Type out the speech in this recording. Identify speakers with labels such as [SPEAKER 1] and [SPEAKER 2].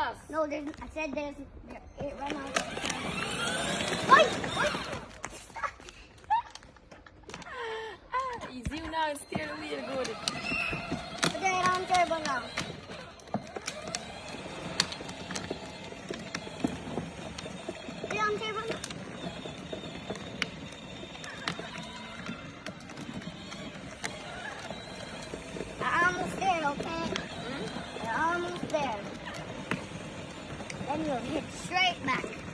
[SPEAKER 1] us.
[SPEAKER 2] No, there's. I said there's. It ran out of time.
[SPEAKER 1] You zoom now and steer the wheel good.
[SPEAKER 2] Put it on turbo now. Put it on turbo now. I'm almost there, okay? You're almost there. Then you'll hit straight back.